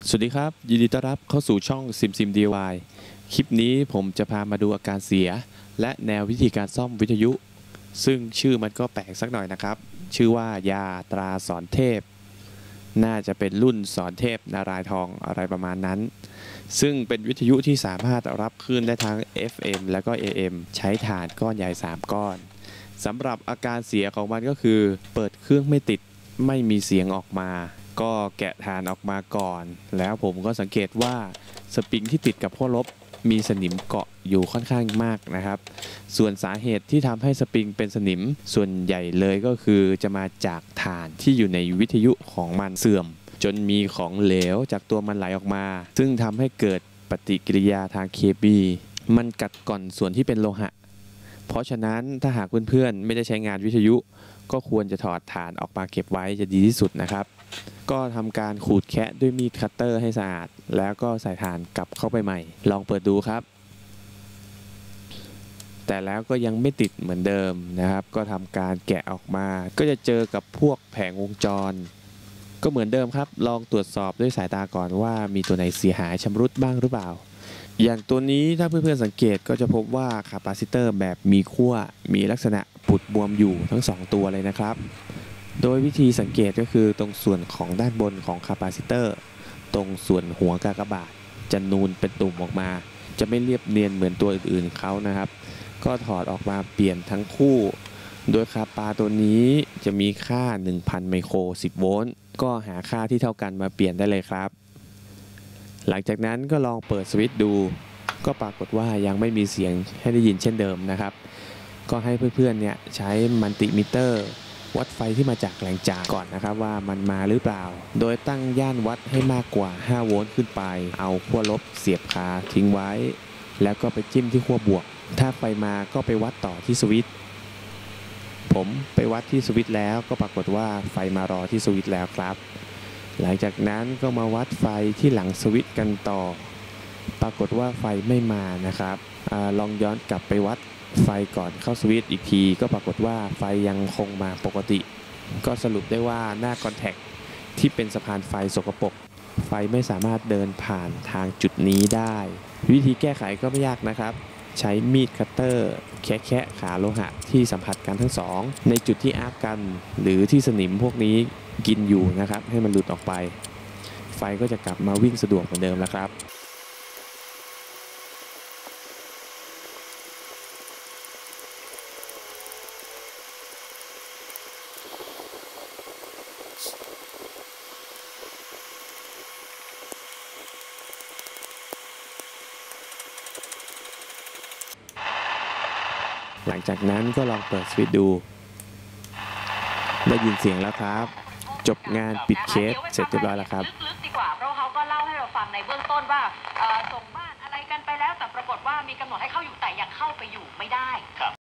สวัสดีครับยินดีต้อนรับเข้าสู่ช่องซิม DIY คลิปนี้ผมจะพามาดูอาการเสียและแนววิธีการซ่อมวิทยุซึ่งชื่อมันก็แปลกสักหน่อยนะครับชื่อว่ายาตราสอนเทพน่าจะเป็นรุ่นสอนเทพนารายทองอะไรประมาณนั้นซึ่งเป็นวิทยุที่สามารถรับคลื่นได้ทั้ง FM และก็ AM ใช้ถ่านก้อนใหญ่3ก้อนสำหรับอาการเสียของมันก็คือเปิดเครื่องไม่ติดไม่มีเสียงออกมาก็แกะถ่านออกมาก่อนแล้วผมก็สังเกตว่าสปริงที่ติดกับขั้วลบมีสนิมเกาะอยู่ค่อนข้างมากนะครับส่วนสาเหตุที่ทำให้สปริงเป็นสนิมส่วนใหญ่เลยก็คือจะมาจากถ่านที่อยู่ในวิทยุของมันเสื่อมจนมีของเหลวจากตัวมันไหลออกมาซึ่งทำให้เกิดปฏิกิริยาทางเคมีมันกัดก่อนส่วนที่เป็นโลหะเพราะฉะนั้นถ้าหากเพื่อนๆไม่ได้ใช้งานวิทยุก็ควรจะถอดถ่านออกมาเก็บไว้จะดีที่สุดนะครับก็ทำการขูดแคะด้วยมีดคัตเตอร์ให้สะอาดแล้วก็ใส่ถ่านกลับเข้าไปใหม่ลองเปิดดูครับแต่แล้วก็ยังไม่ติดเหมือนเดิมนะครับก็ทำการแกะออกมาก็จะเจอกับพวกแผงวงจรก็เหมือนเดิมครับลองตรวจสอบด้วยสายตาก่อนว่ามีตัวไหนเสียหายชำรุดบ้างหรือเปล่าอย่างตัวนี้ถ้าเพื่อนๆสังเกตก็จะพบว่าคาปาซิเตอร์แบบมีขั้วมีลักษณะปุดบวมอยู่ทั้ง2ตัวเลยนะครับโดยวิธีสังเกตก็คือตรงส่วนของด้านบนของคาปาซิเตอร์ตรงส่วนหัวกากบาทจะนูนเป็นตุ่มออกมาจะไม่เรียบเนียนเหมือนตัวอื่นๆเขานะครับก็ถอดออกมาเปลี่ยนทั้งคู่โดยคาปาตัวนี้จะมีค่า 1,000 ไมโคร 10 โวลต์ก็หาค่าที่เท่ากันมาเปลี่ยนได้เลยครับหลังจากนั้นก็ลองเปิดสวิตช์ดูก็ปรากฏว่ายังไม่มีเสียงให้ได้ยินเช่นเดิมนะครับก็ให้เพื่อนๆเนี่ยใช้มัลติมิเตอร์วัดไฟที่มาจากแหล่งจ่ายก่อนนะครับว่ามันมาหรือเปล่าโดยตั้งย่านวัดให้มากกว่า5โวลต์ขึ้นไปเอาขั้วลบเสียบคาทิ้งไว้แล้วก็ไปจิ้มที่ขั้วบวกถ้าไฟมาก็ไปวัดต่อที่สวิตช์ผมไปวัดที่สวิตช์แล้วก็ปรากฏว่าไฟมารอที่สวิตช์แล้วครับหลังจากนั้นก็มาวัดไฟที่หลังสวิตช์กันต่อปรากฏว่าไฟไม่มานะครับลองย้อนกลับไปวัดไฟก่อนเข้าสวิตช์อีกทีก็ปรากฏว่าไฟยังคงมาปกติก็สรุปได้ว่าหน้าคอนแทคที่เป็นสะพานไฟสกปรกไฟไม่สามารถเดินผ่านทางจุดนี้ได้วิธีแก้ไขก็ไม่ยากนะครับใช้มีดคัตเตอร์แคะขาโลหะที่สัมผัสกันทั้งสองในจุดที่อาร์กกันหรือที่สนิมพวกนี้กินอยู่นะครับให้มันหลุดออกไปไฟก็จะกลับมาวิ่งสะดวกเหมือนเดิมแล้วครับหลังจากนั้นก็ลองเปิดสวิตช์ดูได้ยินเสียงแล้วครับจบงานปิดเคสเสร็จเรียบร้อยแล้วครับลึกๆดีกว่าเพราะเขาก็เล่าให้เราฟังในเบื้องต้นว่าส่งบ้านอะไรกันไปแล้วแต่ปรากฏว่ามีกำหนดให้เข้าอยู่แต่ยังเข้าไปอยู่ไม่ได้